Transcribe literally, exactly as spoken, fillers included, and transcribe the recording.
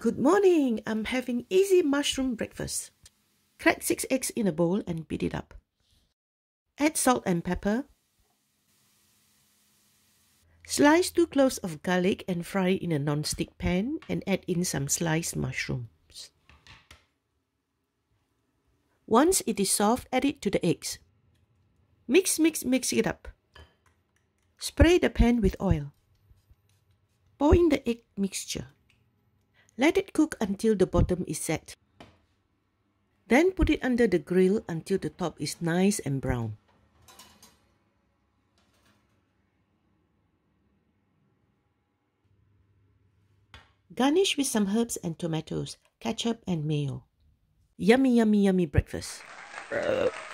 Good morning, I'm having easy mushroom breakfast. Crack six eggs in a bowl and beat it up. Add salt and pepper. Slice two cloves of garlic and fry in a non-stick pan and add in some sliced mushrooms. Once it is soft, add it to the eggs. Mix, mix, mix it up. Spray the pan with oil. Pour in the egg mixture. Let it cook until the bottom is set. Then put it under the grill until the top is nice and brown. Garnish with some herbs and tomatoes, ketchup and mayo. Yummy, yummy, yummy breakfast.